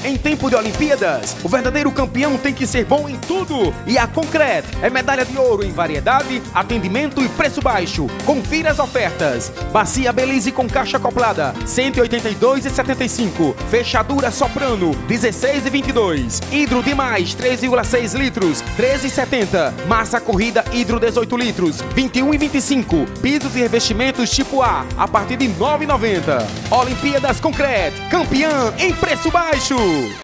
em tempo de Olimpíadas, o verdadeiro campeão tem que ser bom em tudo. E a Concret é medalha de ouro em variedade, atendimento e preço baixo. Confira as ofertas. Bacia Belize com caixa acoplada, R$ 182,75. Fechadura Soprano, R$ 16,22. Hidro Demais, 3,6 litros, R$ 13,70. Massa corrida Hidro 18 litros, R$ 21,25. Pisos e revestimentos tipo A partir de R$ 9,90. Olimpíadas Concret, campeã em preço baixo.